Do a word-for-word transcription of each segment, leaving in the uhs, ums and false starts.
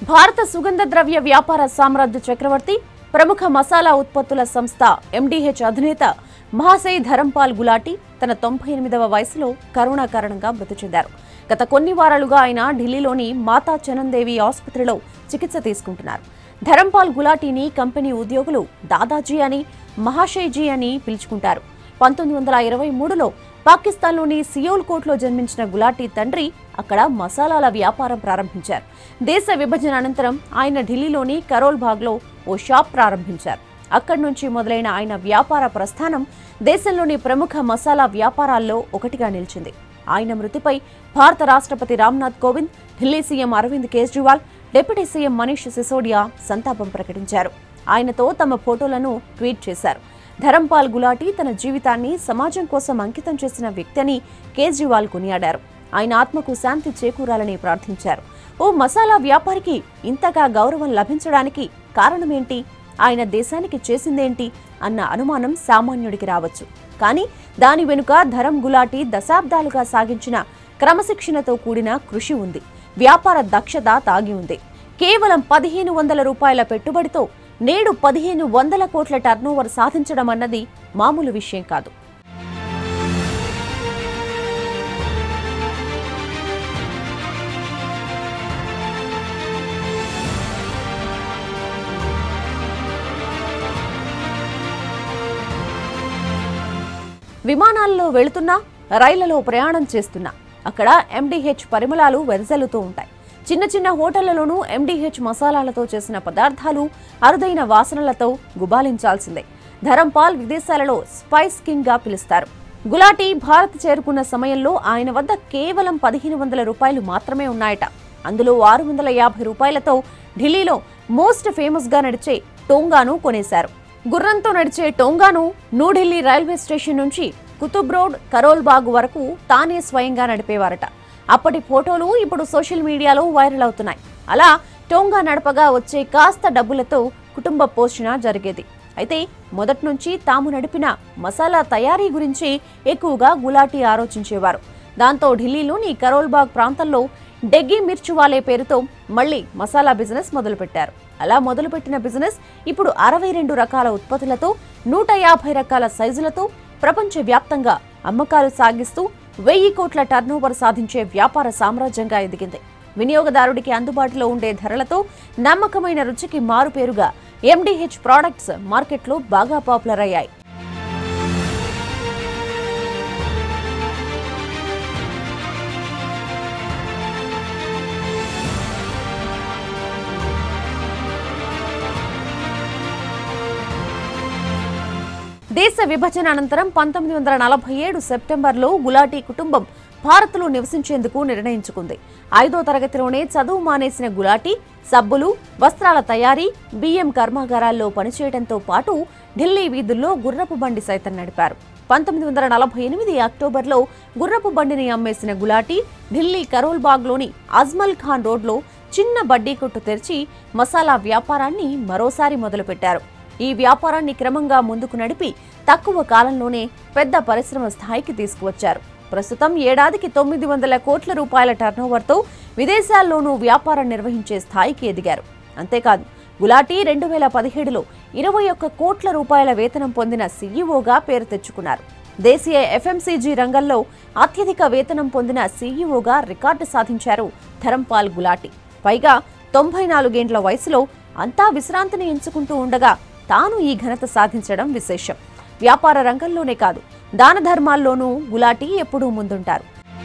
భారత సుగంధ ద్రవ్య వ్యాపార సామ్రాజ్య చక్రవర్తి ప్రముఖ మసాలా ఉత్పత్తుల సంస్థ M D H అధినేత మహాశయ్ ధరంపాల్ గులాటి తన తొంభై ఎనిమిదవ వయసులో కరోనా కారణంగా మృతి చెందారు. గత కొన్ని వారాలుగా ఆయన ఢిల్లీలోని మాతా చనందేవి ఆసుపత్రిలో చికిత్స తీసుకుంటున్నారు. ధరంపాల్ గులాటీని కంపెనీ ఉద్యోగులు దాదాజీ అని, మహాశయ్జీ అని పిలుచుకుంటారు. పంతొమ్మిది వందల ఇరవై మూడులో పాకిస్తాన్లోని సియోల్కోట్లో జన్మించిన గులాటీ తండ్రి అక్కడ మసాలాల వ్యాపారం ప్రారంభించారు. దేశ విభజన అనంతరం ఆయన ఢిల్లీలోని కరోల్ బాగ్లో ఓ షాప్ ప్రారంభించారు. అక్కడి నుంచి మొదలైన ఆయన వ్యాపార ప్రస్థానం దేశంలోని ప్రముఖ మసాలా వ్యాపారాల్లో ఒకటిగా నిలిచింది. ఆయన మృతిపై భారత రాష్ట్రపతి Ramnath Kovind, Delhi CM Arvind Kejriwal, deputy CM Manish Sisodia సంతాపం ప్రకటించారు. ఆయనతో తమ ఫోటోలను ట్వీట్ చేశారు. ధరంపాల్ గులాటి తన జీవితాన్ని సమాజం కోసం అంకితం చేసిన వ్యక్తి అని కేజ్రీవాల్ కొనియాడారు. ఆయన ఆత్మకు శాంతి చేకూరాలని ప్రార్థించారు. ఓ మసాలా వ్యాపారికి ఇంతగా గౌరవం లభించడానికి కారణమేంటి, ఆయన దేశానికి చేసిందేంటి అన్న అనుమానం సామాన్యుడికి రావచ్చు. కానీ దాని వెనుక ధరం గులాటి దశాబ్దాలుగా సాగించిన క్రమశిక్షణతో కూడిన కృషి ఉంది. వ్యాపార దక్షత తాగి ఉంది. కేవలం పదిహేను వందల రూపాయల పెట్టుబడితో నేడు పదిహేను వందల కోట్ల టర్నోవర్ సాధించడం అన్నది మామూలు విషయం కాదు. విమానాల్లో వెళుతున్నా, రైళ్లలో ప్రయాణం చేస్తున్నా అక్కడ M D H పరిమళాలు వెదజల్లుతూ ఉంటాయి. చిన్న చిన్న హోటళ్లలోనూ M D H మసాలాలతో చేసిన పదార్థాలు అరుదైన వాసనలతో గుబాలించాల్సిందే. ధరంపాల్ విదేశాలలో స్పైస్ కింగ్ గా పిలుస్తారు. గులాటి భారత్ చేరుకున్న సమయంలో ఆయన వద్ద కేవలం పదిహేను వందల రూపాయలు మాత్రమే ఉన్నాయట. అందులో ఆరు వందల యాభై రూపాయలతో ఢిల్లీలో మోస్ట్ ఫేమస్ గా నడిచే టోంగాను కొనేశారు. గుర్రంతో నడిచే టోంగాను న్యూఢిల్లీ రైల్వే స్టేషన్ నుంచి కుతుబ్ రోడ్, కరోల్ బాగ్ వరకు తానే స్వయంగా నడిపేవారట. అప్పటి ఫోటోలు ఇప్పుడు సోషల్ మీడియాలో వైరల్ అవుతున్నాయి. అలా టోంగా నడపగా వచ్చే కాస్త డబ్బులతో కుటుంబ పోషణ జరిగేది. అయితే మొదటి నుంచి తాము నడిపిన మసాలా తయారీ గురించి ఎక్కువగా గులాటి ఆలోచించేవారు. దాంతో ఢిల్లీలోని కరోల్ బాగ్ ప్రాంతంలో డెగ్గీ మిర్చువాలే పేరుతో మళ్లీ మసాలా బిజినెస్ మొదలుపెట్టారు. అలా మొదలుపెట్టిన బిజినెస్ ఇప్పుడు అరవై రెండు రకాల ఉత్పత్తులతో, నూట యాభై రకాల సైజులతో ప్రపంచ వ్యాప్తంగా అమ్మకాలు సాగిస్తూ వెయ్యి కోట్ల టర్నోవర్ సాధించే వ్యాపార సామ్రాజ్యంగా ఎదిగింది. వినియోగదారుడికి అందుబాటులో ఉండే ధరలతో నమ్మకమైన రుచికి మారుపేరుగా M D H ప్రొడక్ట్స్ మార్కెట్లో బాగా పాపులర్ అయ్యాయి. దేశ విభజన అనంతరం పంతొమ్మిది వందల నలభై ఏడు సెప్టెంబర్లో గులాటి కుటుంబం భారత్లో నివసించేందుకు నిర్ణయించుకుంది. ఐదో తరగతిలోనే చదువు మానేసిన గులాటి సబ్బులు, వస్త్రాల తయారీ, బియ్యం కర్మాగారాల్లో పనిచేయడంతో పాటు ఢిల్లీ వీధుల్లో గుర్రపు బండి సైతం నడిపారు. పంతొమ్మిది వందల నలభై ఎనిమిది అక్టోబర్లో గుర్రపు బండిని అమ్మేసిన గులాటి ఢిల్లీ కరోల్ బాగ్లోని అజ్మల్ ఖాన్ రోడ్లో చిన్న బడ్డీ కొట్టు తెరిచి మసాలా వ్యాపారాన్ని మరోసారి మొదలుపెట్టారు. ఈ వ్యాపారాన్ని క్రమంగా ముందుకు నడిపి తక్కువ కాలంలోనే పెద్ద పరిశ్రమ స్థాయికి తీసుకువచ్చారు. ప్రస్తుతం ఏడాదికి తొమ్మిది వందల కోట్ల రూపాయల టర్నోవర్తో విదేశాల్లోనూ వ్యాపారం నిర్వహించే స్థాయికి ఎదిగారు. అంతేకాదు గులాటి రెండు వేల పదిహేడులో ఇరవై ఒక్క కోట్ల రూపాయల వేతనం పొందిన సీఈఓగా పేరు తెచ్చుకున్నారు. దేశీయ F M C G రంగంలో అత్యధిక వేతనం పొందిన సీఈఓగా రికార్డు సాధించారు ధరంపాల్ గులాటి. పైగా తొంభై నాలుగేండ్ల వయసులో అంతా విశ్రాంతిని ఎంచుకుంటూ ఉండగా తాను ఈ ఘనత సాధించడం విశేషం. వ్యాపార రంగంలోనే కాదు, దాన ధర్మాల్లోనూ గులాటి ఎప్పుడూ ముందుంటారు.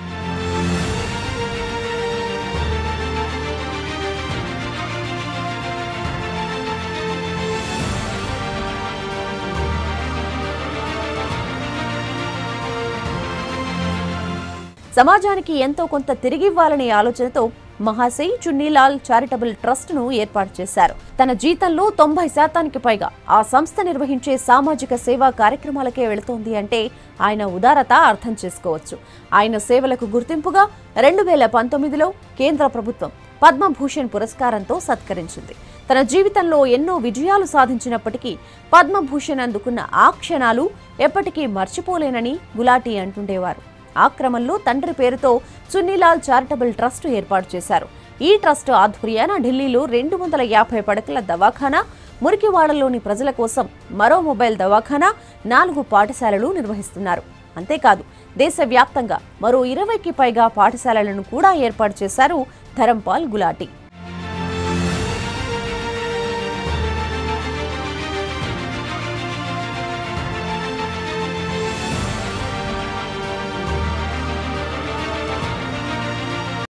సమాజానికి ఎంతో కొంత తిరిగివ్వాలనే ఆలోచనతో మహాశయ్ చున్నీలాల్ చారిటబుల్ ట్రస్ట్ ను ఏర్పాటు చేశారు. తన జీతంలో తొంభై శాతానికి పైగా ఆ సంస్థ నిర్వహించే సామాజిక సేవా కార్యక్రమాలకే వెళుతోంది అంటే ఆయన ఉదారత అర్థం చేసుకోవచ్చు. ఆయన సేవలకు గుర్తింపుగా రెండు వేల పంతొమ్మిదిలో కేంద్ర ప్రభుత్వం పద్మభూషణ్ పురస్కారంతో సత్కరించింది. తన జీవితంలో ఎన్నో విజయాలు సాధించినప్పటికీ పద్మభూషణ్ అందుకున్న ఆ క్షణాలు ఎప్పటికీ మర్చిపోలేనని గులాటి అంటుండేవారు. ఆ క్రమంలో తండ్రి పేరుతో చున్నీలాల్ చారిటబుల్ ట్రస్ట్ ఏర్పాటు చేశారు. ఈ ట్రస్ట్ ఆధ్వర్యాన ఢిల్లీలో రెండు వందల యాభై పడకల దవాఖానా, మురికివాడలోని ప్రజల కోసం మరో మొబైల్ దవాఖానా, నాలుగు పాఠశాలలు నిర్వహిస్తున్నారు. అంతేకాదు దేశవ్యాప్తంగా మరో ఇరవైకి పైగా పాఠశాలలను కూడా ఏర్పాటు చేశారు ధరంపాల్ గులాటి.